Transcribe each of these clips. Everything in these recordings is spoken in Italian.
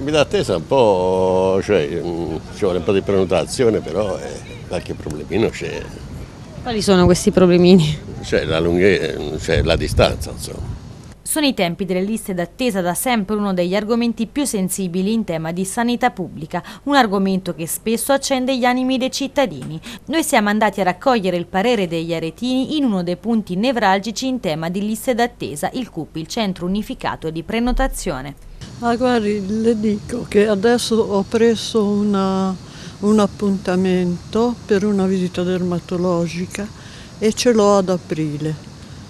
tempi d'attesa un po', cioè ci vuole un po' di prenotazione, però qualche problemino c'è. Quali sono questi problemini? C'è la distanza, insomma. Sono i tempi delle liste d'attesa da sempre uno degli argomenti più sensibili in tema di sanità pubblica, un argomento che spesso accende gli animi dei cittadini. Noi siamo andati a raccogliere il parere degli aretini in uno dei punti nevralgici in tema di liste d'attesa, il CUP, il Centro Unificato di Prenotazione. Ma guardi, le dico che adesso ho preso un appuntamento per una visita dermatologica e ce l'ho ad aprile.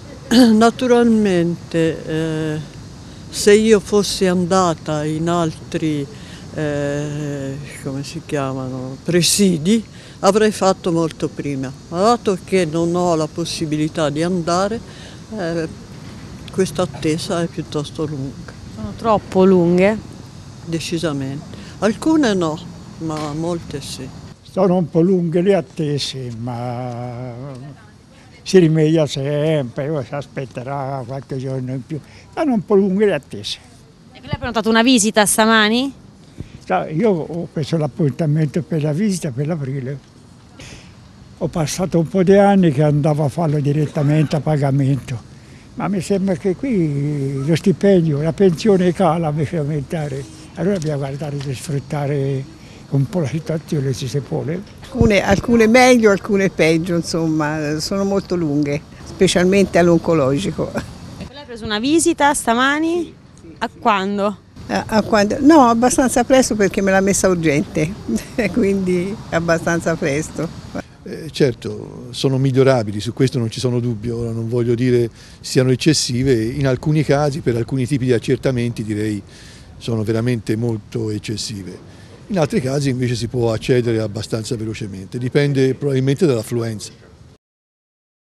Naturalmente se io fossi andata in altri come si chiamano, presidi, avrei fatto molto prima, ma dato che non ho la possibilità di andare, questa attesa è piuttosto lunga. Sono troppo lunghe? Decisamente. Alcune no, ma molte sì. Sono un po' lunghe le attese, ma si rimedia sempre, poi si aspetterà qualche giorno in più. Sono un po' lunghe le attese. E lei ha prenotato una visita stamani? Io ho preso l'appuntamento per la visita per l'aprile. Ho passato un po' di anni che andavo a farlo direttamente a pagamento, ma mi sembra che qui lo stipendio, la pensione cala invece di aumentare. Allora bisogna guardare di sfruttare un po' la situazione, se si può. Alcune meglio, alcune peggio, insomma, sono molto lunghe, specialmente all'oncologico. E lei ha preso una visita stamani? Sì. A quando? No, abbastanza presto perché me l'ha messa urgente, quindi abbastanza presto. Certo, sono migliorabili, su questo non ci sono dubbi, ora non voglio dire siano eccessive, in alcuni casi per alcuni tipi di accertamenti direi sono veramente molto eccessive. In altri casi invece si può accedere abbastanza velocemente, dipende probabilmente dall'affluenza.